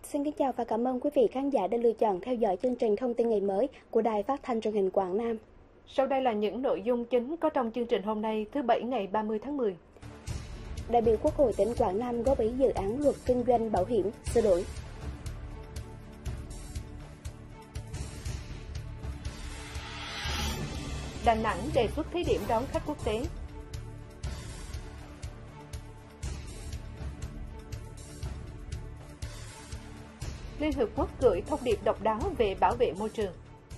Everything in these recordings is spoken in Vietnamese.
Xin kính chào và cảm ơn quý vị khán giả đã lựa chọn theo dõi chương trình thông tin ngày mới của Đài Phát thanh Truyền hình Quảng Nam. Sau đây là những nội dung chính có trong chương trình hôm nay thứ Bảy ngày 30 tháng 10. Đại biểu Quốc hội tỉnh Quảng Nam góp ý dự án luật kinh doanh bảo hiểm sửa đổi. Đà Nẵng đề xuất thí điểm đón khách quốc tế. Liên Hợp Quốc gửi thông điệp độc đáo về bảo vệ môi trường.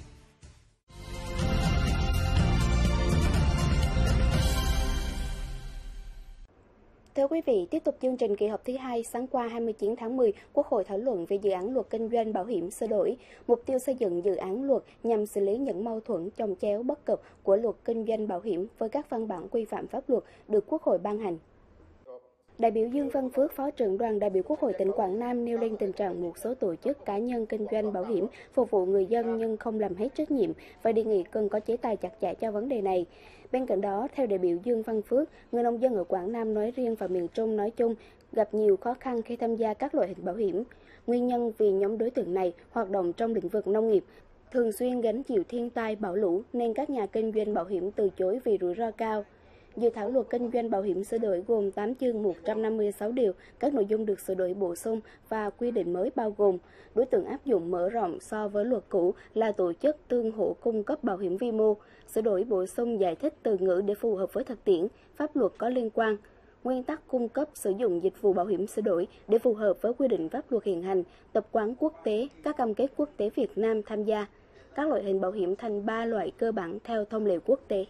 Thưa quý vị, tiếp tục chương trình kỳ họp thứ 2, sáng qua 29 tháng 10, Quốc hội thảo luận về dự án luật kinh doanh bảo hiểm sửa đổi. Mục tiêu xây dựng dự án luật nhằm xử lý những mâu thuẫn chồng chéo bất cập của luật kinh doanh bảo hiểm với các văn bản quy phạm pháp luật được Quốc hội ban hành. Đại biểu Dương Văn Phước, Phó trưởng đoàn đại biểu Quốc hội tỉnh Quảng Nam nêu lên tình trạng một số tổ chức cá nhân kinh doanh bảo hiểm phục vụ người dân nhưng không làm hết trách nhiệm và đề nghị cần có chế tài chặt chẽ cho vấn đề này. Bên cạnh đó, theo đại biểu Dương Văn Phước, người nông dân ở Quảng Nam nói riêng và miền Trung nói chung gặp nhiều khó khăn khi tham gia các loại hình bảo hiểm. Nguyên nhân vì nhóm đối tượng này hoạt động trong lĩnh vực nông nghiệp, thường xuyên gánh chịu thiên tai bão lũ nên các nhà kinh doanh bảo hiểm từ chối vì rủi ro cao. Dự thảo luật kinh doanh bảo hiểm sửa đổi gồm 8 chương 156 điều, các nội dung được sửa đổi bổ sung và quy định mới bao gồm đối tượng áp dụng mở rộng so với luật cũ là tổ chức tương hỗ cung cấp bảo hiểm vi mô, sửa đổi bổ sung giải thích từ ngữ để phù hợp với thực tiễn, pháp luật có liên quan, nguyên tắc cung cấp sử dụng dịch vụ bảo hiểm sửa đổi để phù hợp với quy định pháp luật hiện hành, tập quán quốc tế, các cam kết quốc tế Việt Nam tham gia, các loại hình bảo hiểm thành 3 loại cơ bản theo thông lệ quốc tế.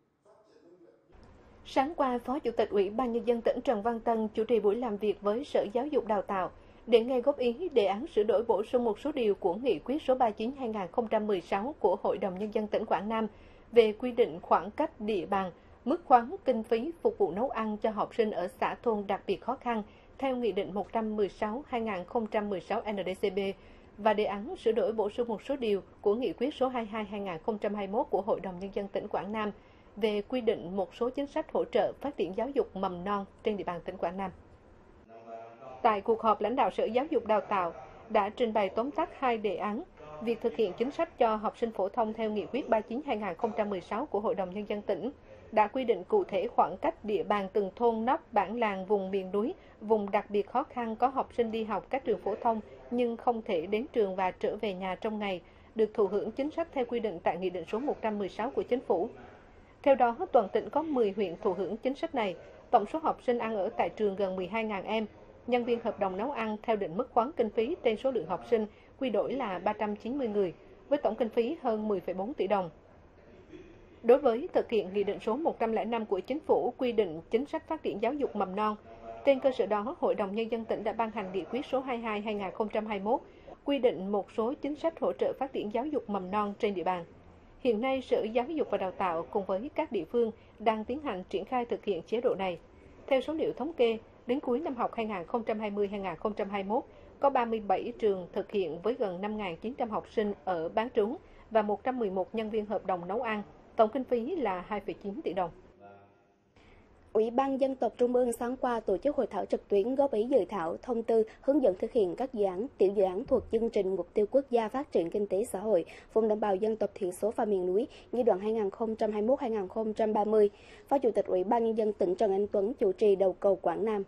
Sáng qua, Phó Chủ tịch Ủy ban Nhân dân tỉnh Trần Văn Tân chủ trì buổi làm việc với Sở Giáo dục Đào tạo để nghe góp ý đề án sửa đổi bổ sung một số điều của Nghị quyết số 39/2016 của Hội đồng Nhân dân tỉnh Quảng Nam về quy định khoảng cách địa bàn, mức khoán kinh phí phục vụ nấu ăn cho học sinh ở xã thôn đặc biệt khó khăn theo Nghị định 116/2016 NDCP và đề án sửa đổi bổ sung một số điều của Nghị quyết số 22/2021 của Hội đồng Nhân dân tỉnh Quảng Nam về quy định một số chính sách hỗ trợ phát triển giáo dục mầm non trên địa bàn tỉnh Quảng Nam. Tại cuộc họp, lãnh đạo Sở Giáo dục Đào tạo đã trình bày tóm tắt hai đề án, việc thực hiện chính sách cho học sinh phổ thông theo Nghị quyết 39/2016 của Hội đồng Nhân dân tỉnh đã quy định cụ thể khoảng cách địa bàn từng thôn nóc, bản làng, vùng miền núi, vùng đặc biệt khó khăn có học sinh đi học các trường phổ thông nhưng không thể đến trường và trở về nhà trong ngày, được thụ hưởng chính sách theo quy định tại Nghị định số 116 của Chính phủ. Theo đó, toàn tỉnh có 10 huyện thụ hưởng chính sách này, tổng số học sinh ăn ở tại trường gần 12.000 em, nhân viên hợp đồng nấu ăn theo định mức khoán kinh phí trên số lượng học sinh quy đổi là 390 người, với tổng kinh phí hơn 10,4 tỷ đồng. Đối với thực hiện Nghị định số 105 của Chính phủ quy định chính sách phát triển giáo dục mầm non, trên cơ sở đó, Hội đồng Nhân dân tỉnh đã ban hành Nghị quyết số 22/2021 quy định một số chính sách hỗ trợ phát triển giáo dục mầm non trên địa bàn. Hiện nay, Sở Giáo dục và Đào tạo cùng với các địa phương đang tiến hành triển khai thực hiện chế độ này. Theo số liệu thống kê, đến cuối năm học 2020-2021, có 37 trường thực hiện với gần 5.900 học sinh ở bán trú và 111 nhân viên hợp đồng nấu ăn. Tổng kinh phí là 2,9 tỷ đồng. Ủy ban Dân tộc Trung ương sáng qua tổ chức hội thảo trực tuyến góp ý dự thảo thông tư hướng dẫn thực hiện các dự án, tiểu dự án thuộc chương trình mục tiêu quốc gia phát triển kinh tế xã hội vùng đồng bào dân tộc thiểu số và miền núi giai đoạn 2021-2030. Phó Chủ tịch Ủy ban Nhân dân tỉnh Trần Anh Tuấn chủ trì đầu cầu Quảng Nam.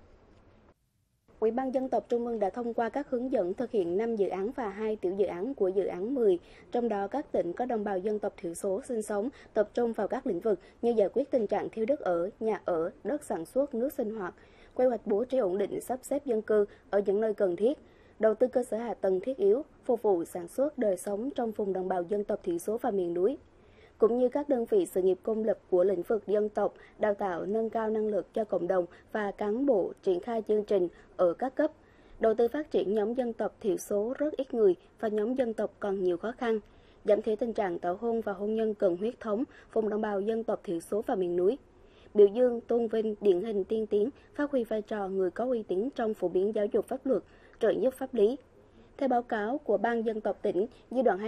Ủy ban Dân tộc Trung ương đã thông qua các hướng dẫn thực hiện 5 dự án và 2 tiểu dự án của dự án 10, trong đó các tỉnh có đồng bào dân tộc thiểu số sinh sống tập trung vào các lĩnh vực như giải quyết tình trạng thiếu đất ở, nhà ở, đất sản xuất, nước sinh hoạt, quy hoạch bố trí ổn định sắp xếp dân cư ở những nơi cần thiết, đầu tư cơ sở hạ tầng thiết yếu, phục vụ sản xuất đời sống trong vùng đồng bào dân tộc thiểu số và miền núi, cũng như các đơn vị sự nghiệp công lập của lĩnh vực dân tộc, đào tạo nâng cao năng lực cho cộng đồng và cán bộ triển khai chương trình ở các cấp, đầu tư phát triển nhóm dân tộc thiểu số rất ít người và nhóm dân tộc còn nhiều khó khăn, giảm thiểu tình trạng tảo hôn và hôn nhân cận huyết thống vùng đồng bào dân tộc thiểu số và miền núi, biểu dương tôn vinh điển hình tiên tiến, phát huy vai trò người có uy tín trong phổ biến giáo dục pháp luật, trợ giúp pháp lý. Theo báo cáo của Ban Dân tộc tỉnh, giai đoạn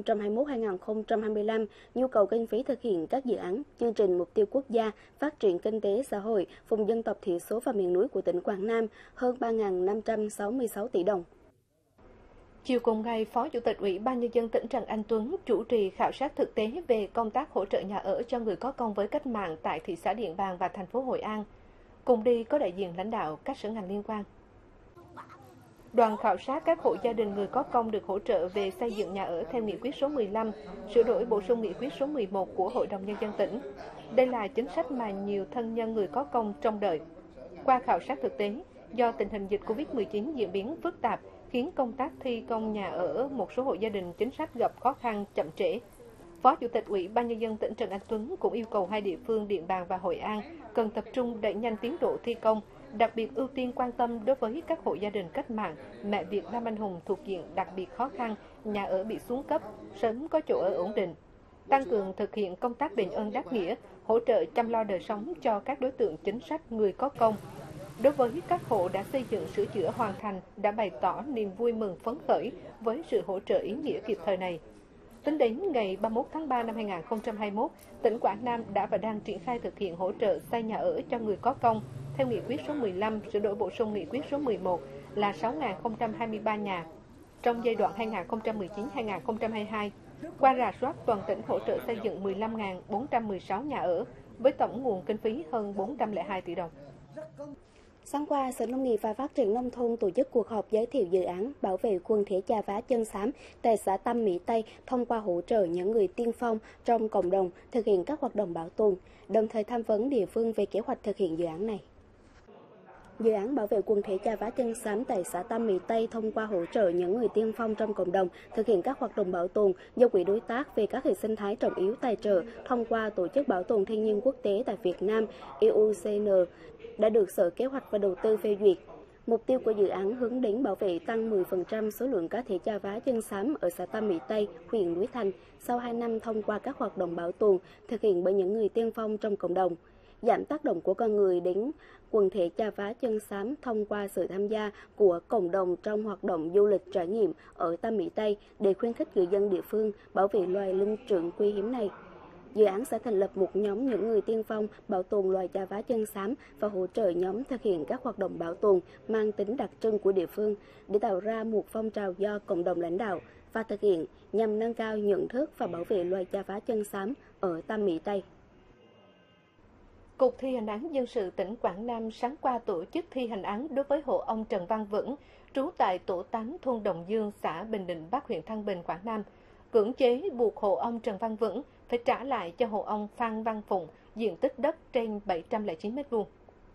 2021-2025, nhu cầu kinh phí thực hiện các dự án, chương trình mục tiêu quốc gia, phát triển kinh tế xã hội, vùng dân tộc thiểu số và miền núi của tỉnh Quảng Nam hơn 3.566 tỷ đồng. Chiều cùng ngày, Phó Chủ tịch Ủy ban Nhân dân tỉnh Trần Anh Tuấn chủ trì khảo sát thực tế về công tác hỗ trợ nhà ở cho người có công với cách mạng tại thị xã Điện Bàn và thành phố Hội An. Cùng đi có đại diện lãnh đạo các sở ngành liên quan. Đoàn khảo sát các hộ gia đình người có công được hỗ trợ về xây dựng nhà ở theo nghị quyết số 15, sửa đổi bổ sung nghị quyết số 11 của Hội đồng Nhân dân tỉnh. Đây là chính sách mà nhiều thân nhân người có công trông đợi. Qua khảo sát thực tế, do tình hình dịch Covid-19 diễn biến phức tạp, khiến công tác thi công nhà ở một số hộ gia đình chính sách gặp khó khăn, chậm trễ. Phó Chủ tịch Ủy ban Nhân dân tỉnh Trần Anh Tuấn cũng yêu cầu hai địa phương Điện Bàn và Hội An cần tập trung đẩy nhanh tiến độ thi công, đặc biệt ưu tiên quan tâm đối với các hộ gia đình cách mạng, mẹ Việt Nam anh hùng thuộc diện đặc biệt khó khăn, nhà ở bị xuống cấp, sớm có chỗ ở ổn định. Tăng cường thực hiện công tác đền ơn đáp nghĩa, hỗ trợ chăm lo đời sống cho các đối tượng chính sách người có công. Đối với các hộ đã xây dựng sửa chữa hoàn thành đã bày tỏ niềm vui mừng phấn khởi với sự hỗ trợ ý nghĩa kịp thời này. Tính đến ngày 31 tháng 3 năm 2021, tỉnh Quảng Nam đã và đang triển khai thực hiện hỗ trợ xây nhà ở cho người có công theo nghị quyết số 15 sửa đổi bổ sung nghị quyết số 11 là 6.023 nhà. Trong giai đoạn 2019-2022, qua rà soát toàn tỉnh hỗ trợ xây dựng 15.416 nhà ở với tổng nguồn kinh phí hơn 402 tỷ đồng. Sáng qua, Sở Nông nghiệp và Phát triển Nông thôn tổ chức cuộc họp giới thiệu dự án bảo vệ quần thể Chà Vá Chân Xám tại xã Tam Mỹ Tây thông qua hỗ trợ những người tiên phong trong cộng đồng thực hiện các hoạt động bảo tồn, đồng thời tham vấn địa phương về kế hoạch thực hiện dự án này. Dự án bảo vệ quần thể Chà Vá Chân Xám tại xã Tam Mỹ Tây thông qua hỗ trợ những người tiên phong trong cộng đồng thực hiện các hoạt động bảo tồn do Quỹ đối tác về các hệ sinh thái trọng yếu tài trợ thông qua Tổ chức Bảo tồn Thiên nhiên Quốc tế tại Việt Nam IUCN đã được Sở Kế hoạch và Đầu tư phê duyệt. Mục tiêu của dự án hướng đến bảo vệ tăng 10% số lượng cá thể Chà Vá Chân Xám ở xã Tam Mỹ Tây, huyện Núi Thành sau 2 năm thông qua các hoạt động bảo tồn thực hiện bởi những người tiên phong trong cộng đồng, giảm tác động của con người đến quần thể Chà Vá Chân Xám thông qua sự tham gia của cộng đồng trong hoạt động du lịch trải nghiệm ở Tam Mỹ Tây để khuyến khích người dân địa phương bảo vệ loài linh trưởng quý hiếm này. Dự án sẽ thành lập một nhóm những người tiên phong bảo tồn loài Chà Vá Chân Xám và hỗ trợ nhóm thực hiện các hoạt động bảo tồn mang tính đặc trưng của địa phương để tạo ra một phong trào do cộng đồng lãnh đạo và thực hiện nhằm nâng cao nhận thức và bảo vệ loài Chà Vá Chân Xám ở Tam Mỹ Tây. Cục thi hành án dân sự tỉnh Quảng Nam sáng qua tổ chức thi hành án đối với hộ ông Trần Văn Vững, trú tại tổ 8 thôn Đồng Dương, xã Bình Định Bắc, huyện Thăng Bình, Quảng Nam, cưỡng chế buộc hộ ông Trần Văn Vững phải trả lại cho hộ ông Phan Văn Phụng diện tích đất trên 709 m².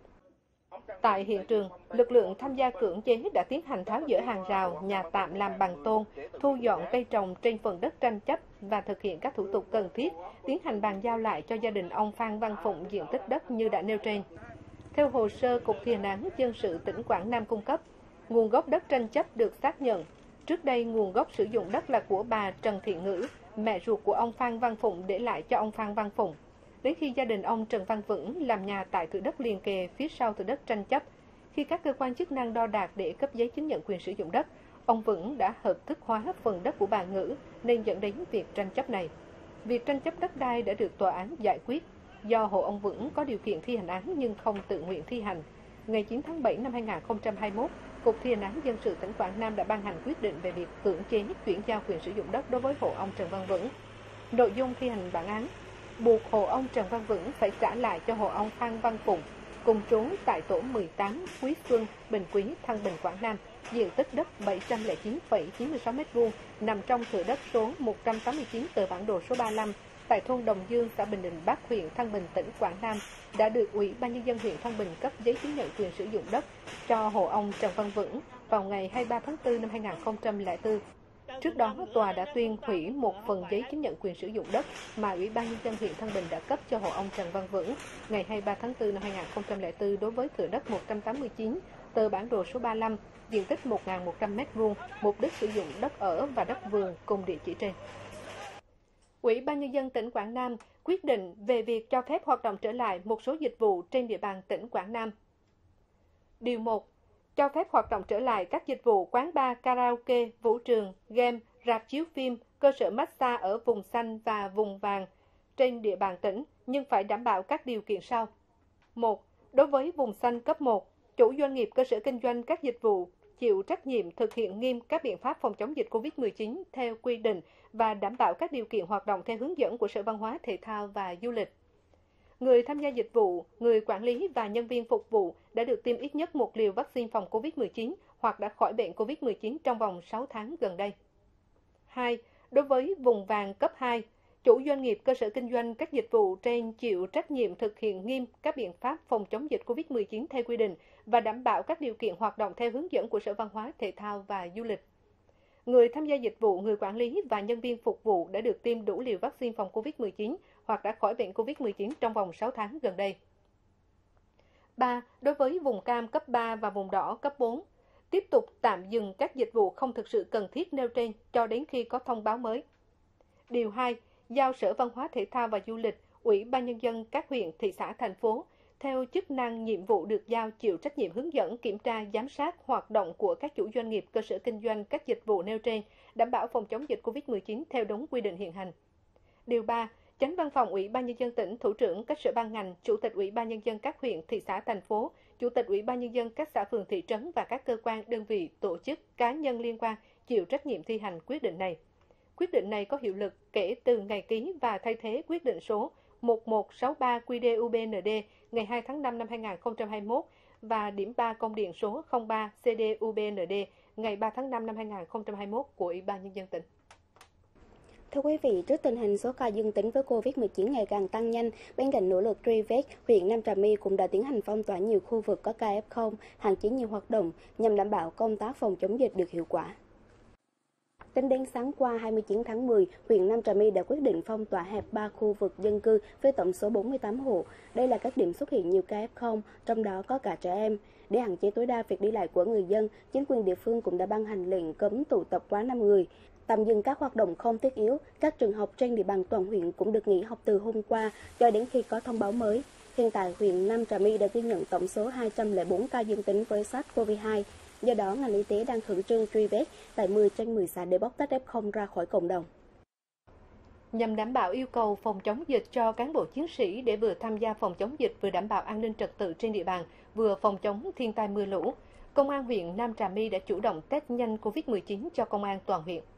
Tại hiện trường, lực lượng tham gia cưỡng chế đã tiến hành tháo dỡ hàng rào, nhà tạm làm bằng tôn, thu dọn cây trồng trên phần đất tranh chấp và thực hiện các thủ tục cần thiết, tiến hành bàn giao lại cho gia đình ông Phan Văn Phụng diện tích đất như đã nêu trên. Theo hồ sơ Cục thi hành án dân sự tỉnh Quảng Nam cung cấp, nguồn gốc đất tranh chấp được xác nhận. Trước đây, nguồn gốc sử dụng đất là của bà Trần Thị Ngữ, mẹ ruột của ông Phan Văn Phụng để lại cho ông Phan Văn Phụng. Đến khi gia đình ông Trần Văn Vững làm nhà tại thửa đất liền kề phía sau thửa đất tranh chấp, khi các cơ quan chức năng đo đạc để cấp giấy chứng nhận quyền sử dụng đất, ông Vững đã hợp thức hóa phần đất của bà Ngữ nên dẫn đến việc tranh chấp này. Việc tranh chấp đất đai đã được tòa án giải quyết do hộ ông Vững có điều kiện thi hành án nhưng không tự nguyện thi hành. Ngày 9 tháng 7 năm 2021, Cục thi hành án dân sự tỉnh Quảng Nam đã ban hành quyết định về việc cưỡng chế chuyển giao quyền sử dụng đất đối với hộ ông Trần Văn Vững. Nội dung thi hành bản án buộc hộ ông Trần Văn Vững phải trả lại cho hộ ông Phan Văn Phụng, cùng trú tại tổ 18 Quý Xuân, Bình Quý, Thăng Bình, Quảng Nam, diện tích đất 709,96 m², nằm trong thửa đất số 189 tờ bản đồ số 35 tại thôn Đồng Dương, xã Bình Định Bắc, huyện Thăng Bình, tỉnh Quảng Nam, đã được Ủy ban Nhân dân huyện Thăng Bình cấp giấy chứng nhận quyền sử dụng đất cho hộ ông Trần Văn Vững vào ngày 23 tháng 4 năm 2004. Trước đó, tòa đã tuyên hủy một phần giấy chứng nhận quyền sử dụng đất mà Ủy ban Nhân dân huyện Thăng Bình đã cấp cho hộ ông Trần Văn Vững ngày 23 tháng 4 năm 2004 đối với thửa đất 189, tờ bản đồ số 35, diện tích 1.100 m², mục đích sử dụng đất ở và đất vườn cùng địa chỉ trên. Ủy ban Nhân dân tỉnh Quảng Nam quyết định về việc cho phép hoạt động trở lại một số dịch vụ trên địa bàn tỉnh Quảng Nam. Điều 1. Cho phép hoạt động trở lại các dịch vụ quán bar, karaoke, vũ trường, game, rạp chiếu phim, cơ sở massage ở vùng xanh và vùng vàng trên địa bàn tỉnh, nhưng phải đảm bảo các điều kiện sau. 1. Đối với vùng xanh cấp 1, chủ doanh nghiệp cơ sở kinh doanh các dịch vụ chịu trách nhiệm thực hiện nghiêm các biện pháp phòng chống dịch COVID-19 theo quy định và đảm bảo các điều kiện hoạt động theo hướng dẫn của Sở Văn hóa, Thể thao và Du lịch. Người tham gia dịch vụ, người quản lý và nhân viên phục vụ đã được tiêm ít nhất một liều vaccine phòng COVID-19 hoặc đã khỏi bệnh COVID-19 trong vòng 6 tháng gần đây. 2. Đối với vùng vàng cấp 2, chủ doanh nghiệp, cơ sở kinh doanh các dịch vụ trên chịu trách nhiệm thực hiện nghiêm các biện pháp phòng chống dịch COVID-19 theo quy định và đảm bảo các điều kiện hoạt động theo hướng dẫn của Sở Văn hóa, Thể thao và Du lịch. Người tham gia dịch vụ, người quản lý và nhân viên phục vụ đã được tiêm đủ liều vaccine phòng COVID-19 hoặc đã khỏi bệnh COVID-19 trong vòng 6 tháng gần đây. 3. Đối với vùng cam cấp 3 và vùng đỏ cấp 4, tiếp tục tạm dừng các dịch vụ không thực sự cần thiết nêu trên cho đến khi có thông báo mới. Điều 2. Giao Sở Văn hóa, Thể thao và Du lịch, Ủy ban Nhân dân các huyện, thị xã, thành phố theo chức năng nhiệm vụ được giao chịu trách nhiệm hướng dẫn, kiểm tra, giám sát hoạt động của các chủ doanh nghiệp, cơ sở kinh doanh các dịch vụ nêu trên, đảm bảo phòng chống dịch COVID-19 theo đúng quy định hiện hành. Điều 3. Chánh Văn phòng Ủy ban Nhân dân tỉnh, thủ trưởng các sở ban ngành, Chủ tịch Ủy ban Nhân dân các huyện, thị xã, thành phố, Chủ tịch Ủy ban Nhân dân các xã, phường, thị trấn và các cơ quan, đơn vị, tổ chức, cá nhân liên quan chịu trách nhiệm thi hành quyết định này. Quyết định này có hiệu lực kể từ ngày ký và thay thế quyết định số 1163 QĐ-UBND ngày 2 tháng 5 năm 2021 và điểm 3 công điện số 03 CD-UBND ngày 3 tháng 5 năm 2021 của Ủy ban Nhân dân tỉnh. Thưa quý vị, trước tình hình số ca dương tính với COVID-19 ngày càng tăng nhanh, bên cạnh nỗ lực truy vết, huyện Nam Trà My cũng đã tiến hành phong tỏa nhiều khu vực có ca F0, hạn chế nhiều hoạt động nhằm đảm bảo công tác phòng chống dịch được hiệu quả. Tính đến sáng qua 29 tháng 10, huyện Nam Trà My đã quyết định phong tỏa hẹp 3 khu vực dân cư với tổng số 48 hộ. Đây là các điểm xuất hiện nhiều ca F0, trong đó có cả trẻ em. Để hạn chế tối đa việc đi lại của người dân, chính quyền địa phương cũng đã ban hành lệnh cấm tụ tập quá 5 người. Tạm dừng các hoạt động không thiết yếu, các trường học trên địa bàn toàn huyện cũng được nghỉ học từ hôm qua cho đến khi có thông báo mới. Hiện tại, huyện Nam Trà My đã ghi nhận tổng số 204 ca dương tính với SARS-CoV-2. Do đó, ngành y tế đang khẩn trương truy vết tại 10 trên 10 xã để bóc tách F0 ra khỏi cộng đồng. Nhằm đảm bảo yêu cầu phòng chống dịch cho cán bộ chiến sĩ để vừa tham gia phòng chống dịch vừa đảm bảo an ninh trật tự trên địa bàn, vừa phòng chống thiên tai mưa lũ, Công an huyện Nam Trà My đã chủ động test nhanh COVID-19 cho công an toàn huyện.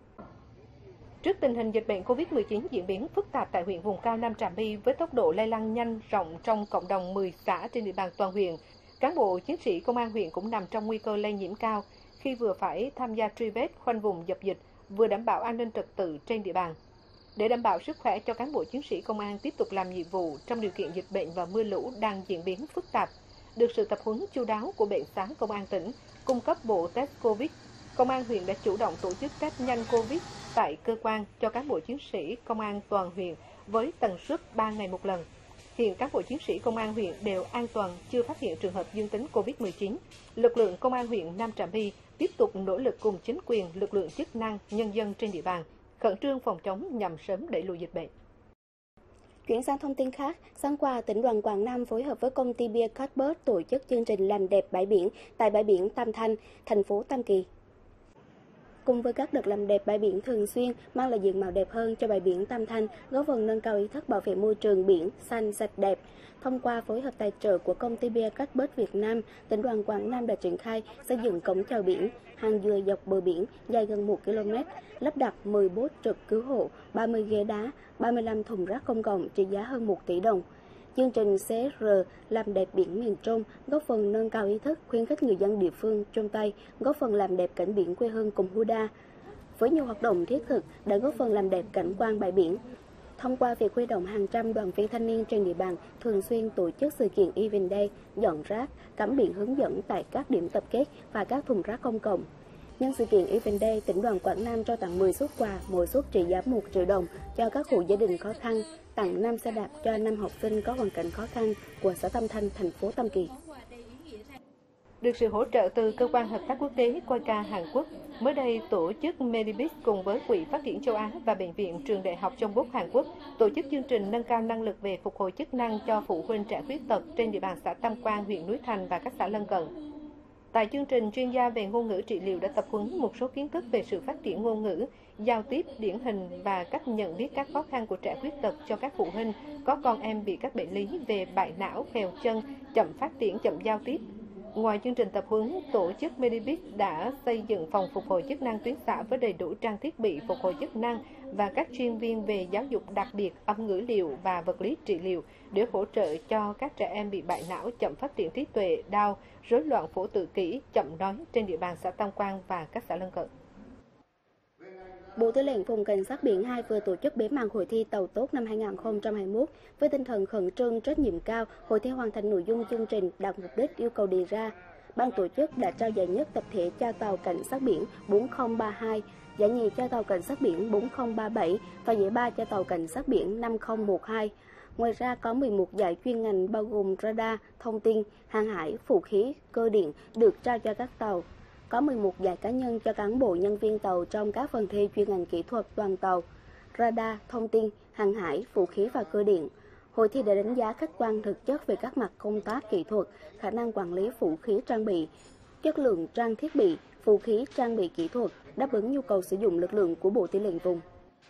Trước tình hình dịch bệnh COVID-19 diễn biến phức tạp tại huyện vùng cao Nam Trà My với tốc độ lây lan nhanh rộng trong cộng đồng 10 xã trên địa bàn toàn huyện, cán bộ chiến sĩ công an huyện cũng nằm trong nguy cơ lây nhiễm cao khi vừa phải tham gia truy vết, khoanh vùng dập dịch, vừa đảm bảo an ninh trật tự trên địa bàn. Để đảm bảo sức khỏe cho cán bộ chiến sĩ công an tiếp tục làm nhiệm vụ trong điều kiện dịch bệnh và mưa lũ đang diễn biến phức tạp, được sự tập huấn chu đáo của Bệnh xá Công an tỉnh, cung cấp bộ test COVID, Công an huyện đã chủ động tổ chức test nhanh COVID tại cơ quan cho cán bộ chiến sĩ công an toàn huyện với tần suất 3 ngày một lần. Hiện cán bộ chiến sĩ công an huyện đều an toàn, chưa phát hiện trường hợp dương tính COVID-19. Lực lượng công an huyện Nam Trà My tiếp tục nỗ lực cùng chính quyền, lực lượng chức năng, nhân dân trên địa bàn, khẩn trương phòng chống nhằm sớm đẩy lùi dịch bệnh. Chuyển sang thông tin khác, sáng qua, tỉnh đoàn Quảng Nam phối hợp với công ty bia Cuthbert tổ chức chương trình làm đẹp bãi biển tại bãi biển Tam Thanh, thành phố Tam Kỳ. Cùng với các đợt làm đẹp bãi biển thường xuyên mang lại diện mạo đẹp hơn cho bãi biển Tam Thanh, góp phần nâng cao ý thức bảo vệ môi trường biển xanh sạch đẹp. Thông qua phối hợp tài trợ của công ty bia Cuthbert Việt Nam, tỉnh đoàn Quảng Nam đã triển khai xây dựng cổng chào biển, hàng dừa dọc bờ biển dài gần 1 km, lắp đặt 10 bốt trực cứu hộ, 30 ghế đá, 35 thùng rác công cộng trị giá hơn 1 tỷ đồng. Chương trình CSR làm đẹp biển miền Trung góp phần nâng cao ý thức, khuyến khích người dân địa phương chung tay góp phần làm đẹp cảnh biển quê hương cùng Huda. Với nhiều hoạt động thiết thực đã góp phần làm đẹp cảnh quan bãi biển. Thông qua việc huy động hàng trăm đoàn viên thanh niên trên địa bàn thường xuyên tổ chức sự kiện Event Day, dọn rác, cắm biển hướng dẫn tại các điểm tập kết và các thùng rác công cộng. Nhân sự kiện Event Day, tỉnh đoàn Quảng Nam trao tặng 10 suất quà, mỗi suất trị giá 1 triệu đồng cho các hộ gia đình khó khăn, tặng 5 xe đạp cho 5 học sinh có hoàn cảnh khó khăn của xã Tam Thanh, thành phố Tam Kỳ. Được sự hỗ trợ từ Cơ quan Hợp tác Quốc tế KOICA Hàn Quốc, mới đây tổ chức Medibis cùng với Quỹ Phát triển châu Á và Bệnh viện Trường Đại học Jeonbuk Hàn Quốc tổ chức chương trình nâng cao năng lực về phục hồi chức năng cho phụ huynh trẻ khuyết tật trên địa bàn xã Tam Quan, huyện Núi Thành và các xã lân cận. Tại chương trình, chuyên gia về ngôn ngữ trị liệu đã tập huấn một số kiến thức về sự phát triển ngôn ngữ, giao tiếp điển hình và cách nhận biết các khó khăn của trẻ khuyết tật cho các phụ huynh có con em bị các bệnh lý về bại não, phèo chân, chậm phát triển, chậm giao tiếp. Ngoài chương trình tập huấn, tổ chức Medibit đã xây dựng phòng phục hồi chức năng tuyến xã với đầy đủ trang thiết bị phục hồi chức năng và các chuyên viên về giáo dục đặc biệt, âm ngữ liệu và vật lý trị liệu để hỗ trợ cho các trẻ em bị bại não, chậm phát triển trí tuệ, Down, rối loạn phổ tự kỷ, chậm nói trên địa bàn xã Tam Quan và các xã lân cận. Bộ Tư lệnh Vùng Cảnh sát Biển 2 vừa tổ chức bế mạc hội thi Tàu Tốt năm 2021 với tinh thần khẩn trương, trách nhiệm cao. Hội thi hoàn thành nội dung chương trình đạt mục đích yêu cầu đề ra. Ban tổ chức đã trao giải nhất tập thể cho tàu Cảnh sát biển 4032, giải nhì cho tàu Cảnh sát biển 4037 và giải ba cho tàu Cảnh sát biển 5012. Ngoài ra có 11 giải chuyên ngành bao gồm radar, thông tin, hàng hải, vũ khí, cơ điện được trao cho các tàu. Có 11 giải cá nhân cho cán bộ nhân viên tàu trong các phần thi chuyên ngành kỹ thuật toàn tàu, radar, thông tin, hàng hải, vũ khí và cơ điện. Hội thi đã đánh giá khách quan thực chất về các mặt công tác kỹ thuật, khả năng quản lý vũ khí trang bị, chất lượng trang thiết bị, vũ khí trang bị kỹ thuật, đáp ứng nhu cầu sử dụng lực lượng của Bộ Tư lệnh Vùng.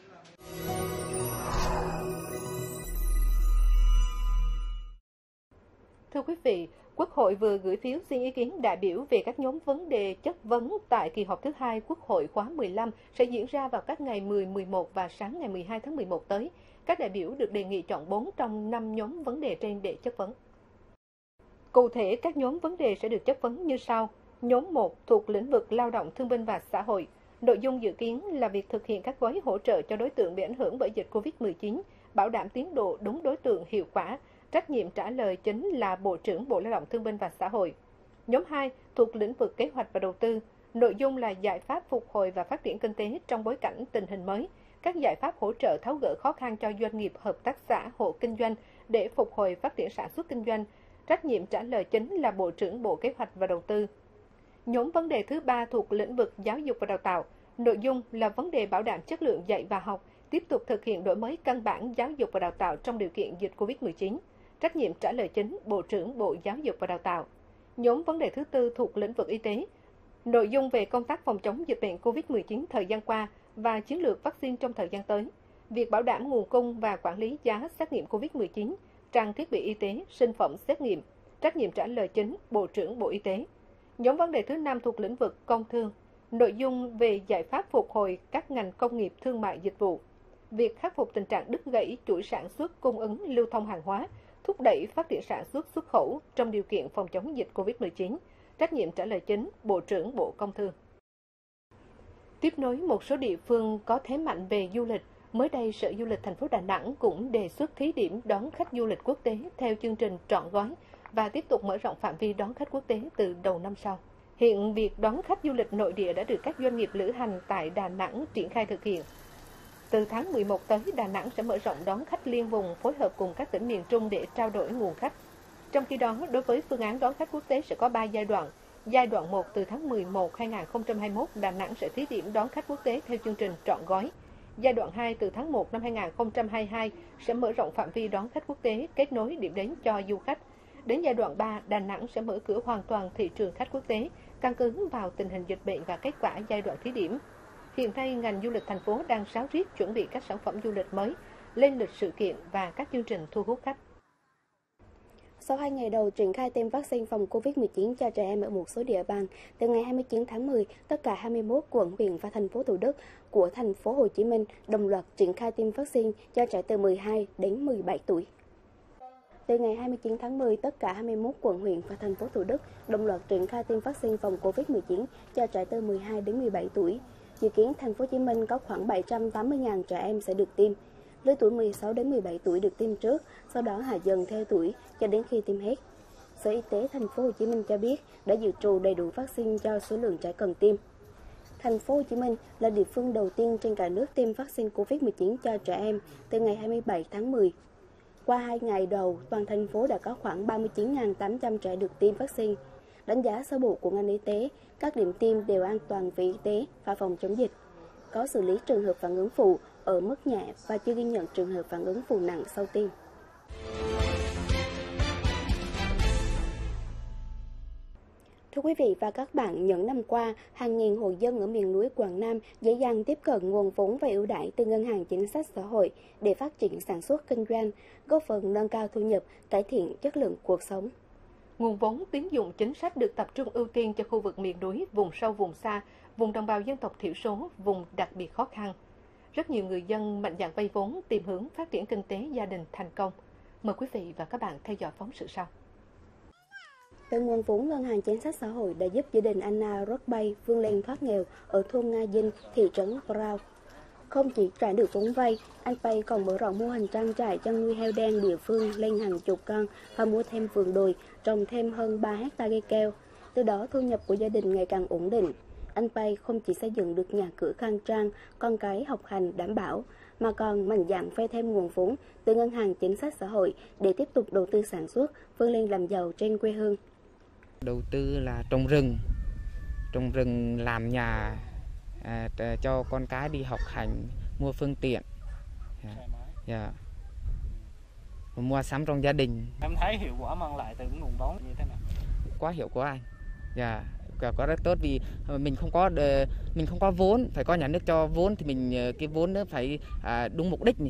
Thưa quý vị, Quốc hội vừa gửi phiếu xin ý kiến đại biểu về các nhóm vấn đề chất vấn tại kỳ họp thứ 2 Quốc hội khóa 15 sẽ diễn ra vào các ngày 10, 11 và sáng ngày 12 tháng 11 tới. Các đại biểu được đề nghị chọn 4 trong 5 nhóm vấn đề trên để chất vấn. Cụ thể, các nhóm vấn đề sẽ được chất vấn như sau. Nhóm 1 thuộc lĩnh vực lao động, thương binh và xã hội. Nội dung dự kiến là việc thực hiện các gói hỗ trợ cho đối tượng bị ảnh hưởng bởi dịch COVID-19, bảo đảm tiến độ đúng đối tượng hiệu quả. Trách nhiệm trả lời chính là Bộ trưởng Bộ Lao động Thương binh và Xã hội. Nhóm 2 thuộc lĩnh vực kế hoạch và đầu tư. Nội dung là giải pháp phục hồi và phát triển kinh tế trong bối cảnh tình hình mới, các giải pháp hỗ trợ tháo gỡ khó khăn cho doanh nghiệp, hợp tác xã, hộ kinh doanh để phục hồi phát triển sản xuất kinh doanh. Trách nhiệm trả lời chính là Bộ trưởng Bộ Kế hoạch và Đầu tư. Nhóm vấn đề thứ 3 thuộc lĩnh vực giáo dục và đào tạo. Nội dung là vấn đề bảo đảm chất lượng dạy và học, tiếp tục thực hiện đổi mới căn bản giáo dục và đào tạo trong điều kiện dịch COVID-19. Trách nhiệm trả lời chính Bộ trưởng Bộ Giáo dục và Đào tạo. Nhóm vấn đề thứ 4 thuộc lĩnh vực y tế. Nội dung về công tác phòng chống dịch bệnh COVID-19 thời gian qua và chiến lược vaccine trong thời gian tới. Việc bảo đảm nguồn cung và quản lý giá xét nghiệm COVID-19, trang thiết bị y tế, sinh phẩm xét nghiệm. Trách nhiệm trả lời chính Bộ trưởng Bộ Y tế. Nhóm vấn đề thứ 5 thuộc lĩnh vực công thương. Nội dung về giải pháp phục hồi các ngành công nghiệp, thương mại, dịch vụ. Việc khắc phục tình trạng đứt gãy chuỗi sản xuất, cung ứng, lưu thông hàng hóa, thúc đẩy phát triển sản xuất xuất khẩu trong điều kiện phòng chống dịch COVID-19. Trách nhiệm trả lời chính Bộ trưởng Bộ Công Thương. Tiếp nối một số địa phương có thế mạnh về du lịch, mới đây Sở Du lịch thành phố Đà Nẵng cũng đề xuất thí điểm đón khách du lịch quốc tế theo chương trình trọn gói và tiếp tục mở rộng phạm vi đón khách quốc tế từ đầu năm sau. Hiện việc đón khách du lịch nội địa đã được các doanh nghiệp lữ hành tại Đà Nẵng triển khai thực hiện. Từ tháng 11 tới, Đà Nẵng sẽ mở rộng đón khách liên vùng phối hợp cùng các tỉnh miền Trung để trao đổi nguồn khách. Trong khi đó, đối với phương án đón khách quốc tế sẽ có 3 giai đoạn. Giai đoạn 1 từ tháng 11 2021, Đà Nẵng sẽ thí điểm đón khách quốc tế theo chương trình trọn gói. Giai đoạn 2 từ tháng 1 năm 2022 sẽ mở rộng phạm vi đón khách quốc tế, kết nối điểm đến cho du khách. Đến giai đoạn 3, Đà Nẵng sẽ mở cửa hoàn toàn thị trường khách quốc tế, căn cứ vào tình hình dịch bệnh và kết quả giai đoạn thí điểm. Hiện nay, ngành du lịch thành phố đang ráo riết chuẩn bị các sản phẩm du lịch mới, lên lịch sự kiện và các chương trình thu hút khách. Sau 2 ngày đầu triển khai tiêm vaccine phòng COVID-19 cho trẻ em ở một số địa bàn, từ ngày 29 tháng 10, tất cả 21 quận, huyện và thành phố Thủ Đức của thành phố Hồ Chí Minh đồng loạt triển khai tiêm vaccine cho trẻ từ 12 đến 17 tuổi. Từ ngày 29 tháng 10, tất cả 21 quận, huyện và thành phố Thủ Đức đồng loạt triển khai tiêm vaccine phòng COVID-19 cho trẻ từ 12 đến 17 tuổi. Dự kiến thành phố Hồ Chí Minh có khoảng 780.000 trẻ em sẽ được tiêm. Lứa tuổi 16 đến 17 tuổi được tiêm trước, sau đó hạ dần theo tuổi cho đến khi tiêm hết. Sở Y tế thành phố Hồ Chí Minh cho biết đã dự trù đầy đủ vaccine cho số lượng trẻ cần tiêm. Thành phố Hồ Chí Minh là địa phương đầu tiên trên cả nước tiêm vaccine COVID-19 cho trẻ em từ ngày 27 tháng 10. Qua 2 ngày đầu, toàn thành phố đã có khoảng 39.800 trẻ được tiêm vaccine. Đánh giá sơ bộ của ngành y tế, các điểm tiêm đều an toàn về y tế và phòng chống dịch. Có xử lý trường hợp phản ứng phụ ở mức nhẹ và chưa ghi nhận trường hợp phản ứng phụ nặng sau tiêm. Thưa quý vị và các bạn, những năm qua, hàng nghìn hộ dân ở miền núi Quảng Nam dễ dàng tiếp cận nguồn vốn và ưu đãi từ ngân hàng chính sách xã hội để phát triển sản xuất kinh doanh, góp phần nâng cao thu nhập, cải thiện chất lượng cuộc sống. Nguồn vốn tín dụng chính sách được tập trung ưu tiên cho khu vực miền núi, vùng sâu, vùng xa, vùng đồng bào dân tộc thiểu số, vùng đặc biệt khó khăn. Rất nhiều người dân mạnh dạn vay vốn tìm hướng phát triển kinh tế gia đình thành công. Mời quý vị và các bạn theo dõi phóng sự sau. Từ nguồn vốn Ngân hàng Chính sách Xã hội đã giúp gia đình Anna Rockbay vươn lên thoát nghèo ở thôn Nga Dinh, thị trấn Brown. Không chỉ trả được vốn vay, anh Pay còn mở rộng mô hình trang trại chăn nuôi heo đen địa phương lên hàng chục con và mua thêm vườn đồi, trồng thêm hơn 3 hecta cây keo. Từ đó thu nhập của gia đình ngày càng ổn định. Anh Pay không chỉ xây dựng được nhà cửa khang trang, con cái học hành đảm bảo, mà còn mạnh dạn vay thêm nguồn vốn từ Ngân hàng Chính sách Xã hội để tiếp tục đầu tư sản xuất, vươn lên làm giàu trên quê hương. Đầu tư là trồng rừng làm nhà, cho con cái đi học hành, mua phương tiện, mua sắm trong gia đình. Em thấy hiệu quả mang lại từ nguồn vốn như thế nào? Quá hiệu quả anh. Có rất tốt vì mình không có vốn, phải có nhà nước cho vốn thì mình cái vốn đó phải đúng mục đích mình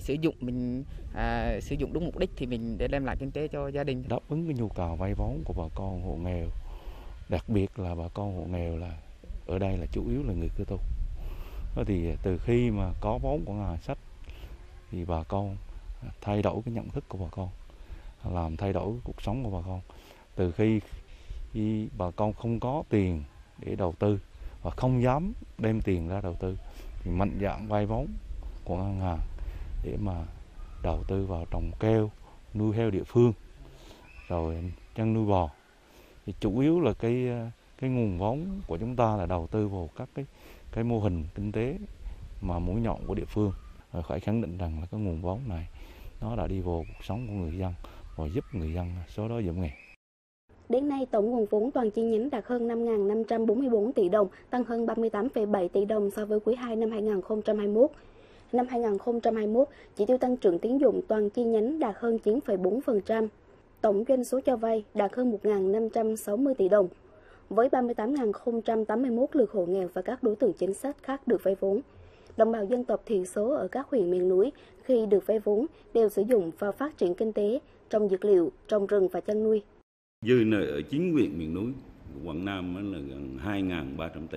sử dụng đúng mục đích thì mình để đem lại kinh tế cho gia đình. Đáp ứng cái nhu cầu vay vốn của bà con hộ nghèo, đặc biệt là bà con hộ nghèo là ở đây là chủ yếu là người cơ tu. Thì từ khi mà có vốn của Ngân hàng Sách thì bà con thay đổi cái nhận thức của bà con, làm thay đổi cuộc sống của bà con. Từ khi bà con không có tiền để đầu tư và không dám đem tiền ra đầu tư thì mạnh dạn vay vốn của ngân hàng để mà đầu tư vào trồng keo, nuôi heo địa phương, rồi chăn nuôi bò. Thì chủ yếu là cái nguồn vốn của chúng ta là đầu tư vào các cái mô hình kinh tế mà mũi nhọn của địa phương. Rồi phải khẳng định rằng là cái nguồn vốn này nó đã đi vào cuộc sống của người dân và giúp người dân số đó giảm nghèo. Đến nay, tổng nguồn vốn toàn chi nhánh đạt hơn 5.544 tỷ đồng, tăng hơn 38,7 tỷ đồng so với quý 2 năm 2021. Năm 2021, chỉ tiêu tăng trưởng tín dụng toàn chi nhánh đạt hơn 9,4%. Tổng doanh số cho vay đạt hơn 1.560 tỷ đồng. Với 38.081 lượt hộ nghèo và các đối tượng chính sách khác được vay vốn. Đồng bào dân tộc thiểu số ở các huyện miền núi khi được vay vốn đều sử dụng vào phát triển kinh tế, trồng dược liệu, trồng rừng và chăn nuôi. Dư nợ ở 9 huyện miền núi Quảng Nam là gần 2.300 tỷ.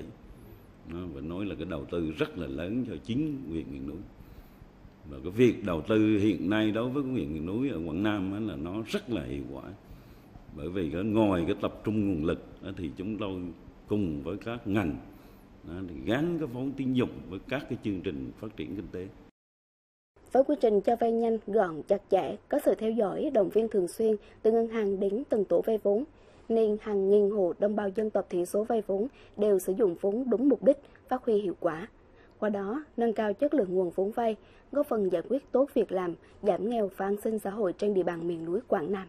Và nói là cái đầu tư rất là lớn cho 9 huyện miền núi. Và cái việc đầu tư hiện nay đối với các huyện miền núi ở Quảng Nam là nó rất là hiệu quả. Bởi vì ngoài cái tập trung nguồn lực thì chúng tôi cùng với các ngành thì gắn cái vốn tín dụng với các cái chương trình phát triển kinh tế. Với quy trình cho vay nhanh, gọn, chặt chẽ, có sự theo dõi, động viên thường xuyên từ ngân hàng đến từng tổ vay vốn, nên hàng nghìn hộ đồng bào dân tộc thiểu số vay vốn đều sử dụng vốn đúng mục đích, phát huy hiệu quả. Qua đó, nâng cao chất lượng nguồn vốn vay, góp phần giải quyết tốt việc làm, giảm nghèo và an sinh xã hội trên địa bàn miền núi Quảng Nam.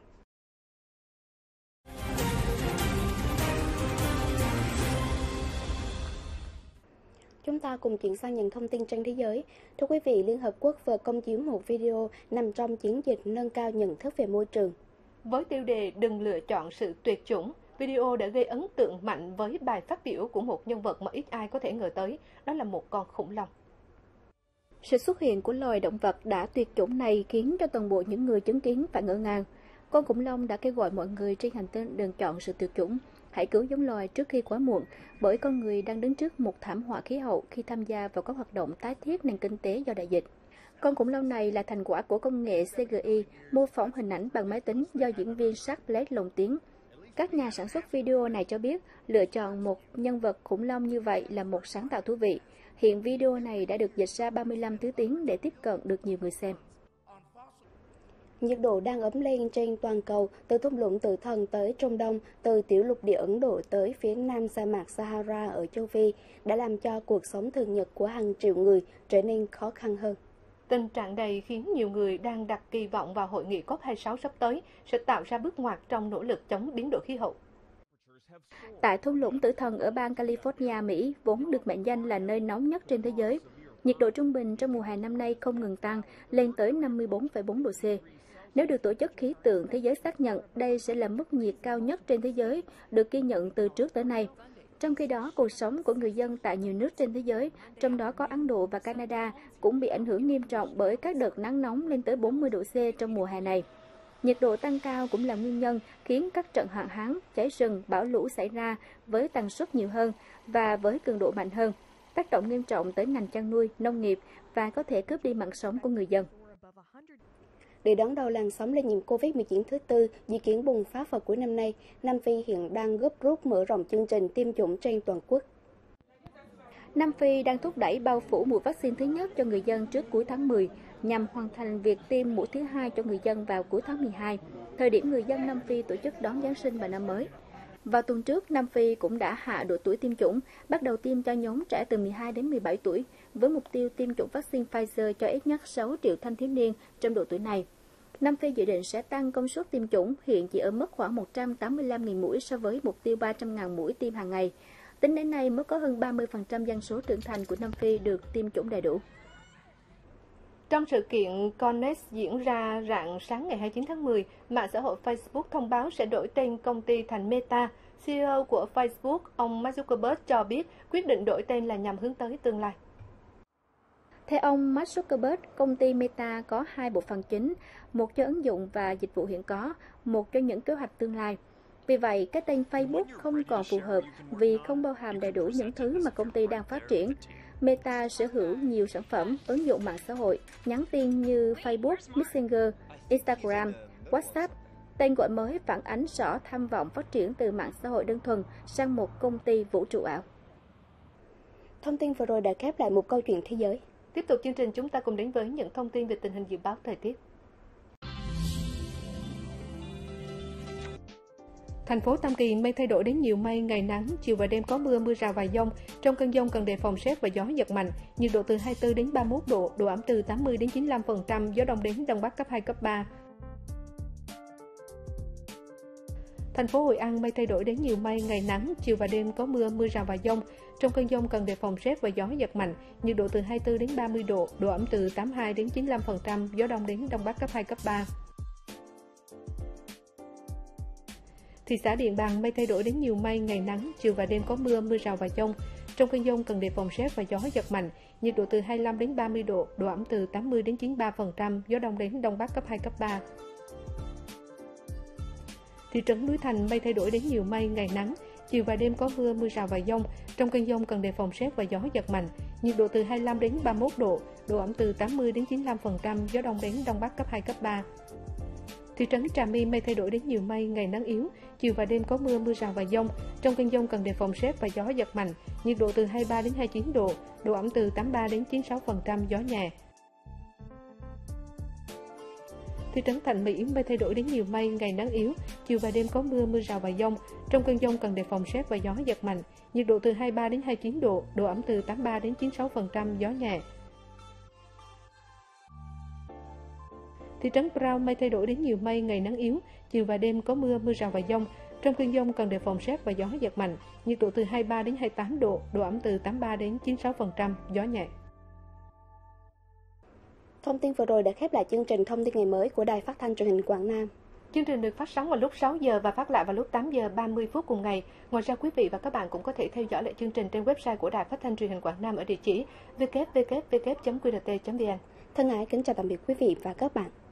Chúng ta cùng chuyển sang những thông tin trên thế giới. Thưa quý vị, Liên Hợp Quốc vừa công chiếu một video nằm trong chiến dịch nâng cao nhận thức về môi trường. Với tiêu đề Đừng lựa chọn sự tuyệt chủng, video đã gây ấn tượng mạnh với bài phát biểu của một nhân vật mà ít ai có thể ngờ tới, đó là một con khủng long. Sự xuất hiện của loài động vật đã tuyệt chủng này khiến cho toàn bộ những người chứng kiến phải ngỡ ngàng. Con khủng long đã kêu gọi mọi người trên hành tinh đừng chọn sự tuyệt chủng. Hãy cứu giống loài trước khi quá muộn, bởi con người đang đứng trước một thảm họa khí hậu khi tham gia vào các hoạt động tái thiết nền kinh tế do đại dịch. Con khủng long này là thành quả của công nghệ CGI, mô phỏng hình ảnh bằng máy tính do diễn viên Jack Black lồng tiếng. Các nhà sản xuất video này cho biết lựa chọn một nhân vật khủng long như vậy là một sáng tạo thú vị. Hiện video này đã được dịch ra 35 thứ tiếng để tiếp cận được nhiều người xem. Nhiệt độ đang ấm lên trên toàn cầu, từ thung lũng Tử Thần tới Trung Đông, từ tiểu lục địa Ấn Độ tới phía nam sa mạc Sahara ở châu Phi, đã làm cho cuộc sống thường nhật của hàng triệu người trở nên khó khăn hơn. Tình trạng này khiến nhiều người đang đặt kỳ vọng vào hội nghị COP26 sắp tới sẽ tạo ra bước ngoặt trong nỗ lực chống biến đổi khí hậu. Tại thung lũng Tử Thần ở bang California, Mỹ, vốn được mệnh danh là nơi nóng nhất trên thế giới, nhiệt độ trung bình trong mùa hè năm nay không ngừng tăng lên tới 54,4 độ C. Nếu được Tổ chức Khí tượng Thế giới xác nhận, đây sẽ là mức nhiệt cao nhất trên thế giới, được ghi nhận từ trước tới nay. Trong khi đó, cuộc sống của người dân tại nhiều nước trên thế giới, trong đó có Ấn Độ và Canada, cũng bị ảnh hưởng nghiêm trọng bởi các đợt nắng nóng lên tới 40 độ C trong mùa hè này. Nhiệt độ tăng cao cũng là nguyên nhân khiến các trận hạn hán, cháy rừng, bão lũ xảy ra với tần suất nhiều hơn và với cường độ mạnh hơn, tác động nghiêm trọng tới ngành chăn nuôi, nông nghiệp và có thể cướp đi mạng sống của người dân. Để đón đầu làn sóng lây nhiễm COVID-19 thứ tư dự kiến bùng phát vào cuối năm nay, Nam Phi hiện đang gấp rút mở rộng chương trình tiêm chủng trên toàn quốc. Nam Phi đang thúc đẩy bao phủ mũi vaccine thứ nhất cho người dân trước cuối tháng 10, nhằm hoàn thành việc tiêm mũi thứ hai cho người dân vào cuối tháng 12, thời điểm người dân Nam Phi tổ chức đón Giáng sinh và năm mới. Vào tuần trước, Nam Phi cũng đã hạ độ tuổi tiêm chủng, bắt đầu tiêm cho nhóm trẻ từ 12 đến 17 tuổi, với mục tiêu tiêm chủng vaccine Pfizer cho ít nhất 6 triệu thanh thiếu niên trong độ tuổi này. Nam Phi dự định sẽ tăng công suất tiêm chủng, hiện chỉ ở mức khoảng 185.000 mũi so với mục tiêu 300.000 mũi tiêm hàng ngày. Tính đến nay mới có hơn 30% dân số trưởng thành của Nam Phi được tiêm chủng đầy đủ. Trong sự kiện CONEX diễn ra rạng sáng ngày 29 tháng 10, mạng xã hội Facebook thông báo sẽ đổi tên công ty thành Meta. CEO của Facebook, ông Mark Zuckerberg cho biết quyết định đổi tên là nhằm hướng tới tương lai. Theo ông Mark Zuckerberg, công ty Meta có hai bộ phận chính, một cho ứng dụng và dịch vụ hiện có, một cho những kế hoạch tương lai. Vì vậy, cái tên Facebook không còn phù hợp vì không bao hàm đầy đủ những thứ mà công ty đang phát triển. Meta sở hữu nhiều sản phẩm, ứng dụng mạng xã hội, nhắn tin như Facebook, Messenger, Instagram, WhatsApp. Tên gọi mới phản ánh rõ tham vọng phát triển từ mạng xã hội đơn thuần sang một công ty vũ trụ ảo. Thông tin vừa rồi đã khép lại một câu chuyện thế giới. Tiếp tục chương trình, chúng ta cùng đến với những thông tin về tình hình dự báo thời tiết. Thành phố Tam Kỳ mây thay đổi đến nhiều mây, ngày nắng, chiều và đêm có mưa, mưa rào và dông. Trong cơn dông cần đề phòng sét và gió giật mạnh, nhiệt độ từ 24 đến 31 độ, độ ẩm từ 80 đến 95%, gió đông đến đông bắc cấp 2, cấp 3. Thành phố Hội An mây thay đổi đến nhiều mây, ngày nắng, chiều và đêm có mưa, mưa rào và dông. Trong cơn dông cần đề phòng sét và gió giật mạnh, nhiệt độ từ 24 đến 30 độ, độ ẩm từ 82 đến 95%, gió đông đến đông bắc cấp 2, cấp 3. Thị xã Điện Bàn mây thay đổi đến nhiều mây, ngày nắng, chiều và đêm có mưa, mưa rào và dông. Trong cơn dông cần đề phòng sét và gió giật mạnh, nhiệt độ từ 25 đến 30 độ, độ ẩm từ 80 đến 93%, gió đông đến đông bắc cấp 2, cấp 3. Thị trấn Núi Thành mây thay đổi đến nhiều mây, ngày nắng, chiều và đêm có mưa, mưa rào và dông. Trong cơn dông cần đề phòng sét và gió giật mạnh, nhiệt độ từ 25 đến 31 độ, độ ẩm từ 80 đến 95%, gió đông đến đông bắc cấp 2, cấp 3. Thị trấn Trà My mây thay đổi đến nhiều mây, ngày nắng yếu, chiều và đêm có mưa, mưa rào và dông. Trong cơn dông cần đề phòng sét và gió giật mạnh, nhiệt độ từ 23 đến 29 độ, độ ẩm từ 83 đến 96%, gió nhẹ. Thị trấn Thạnh Mỹ mây thay đổi đến nhiều mây, ngày nắng yếu, chiều và đêm có mưa, mưa rào và dông. Trong cơn dông cần đề phòng sét và gió giật mạnh, nhiệt độ từ 23 đến 29 độ, độ ẩm từ 83 đến 96%, gió nhẹ. Thị trấn Prao mây thay đổi đến nhiều mây, ngày nắng yếu, chiều và đêm có mưa, mưa rào và dông. Trong cơn dông cần đề phòng sét và gió giật mạnh, nhiệt độ từ 23 đến 28 độ, độ ẩm từ 83 đến 96%, gió nhẹ. Thông tin vừa rồi đã khép lại chương trình Thông tin ngày mới của Đài Phát thanh Truyền hình Quảng Nam. Chương trình được phát sóng vào lúc 6 giờ và phát lại vào lúc 8 giờ 30 phút cùng ngày. Ngoài ra, quý vị và các bạn cũng có thể theo dõi lại chương trình trên website của Đài Phát thanh Truyền hình Quảng Nam ở địa chỉ www.qrt.vn. Thân ái kính chào tạm biệt quý vị và các bạn.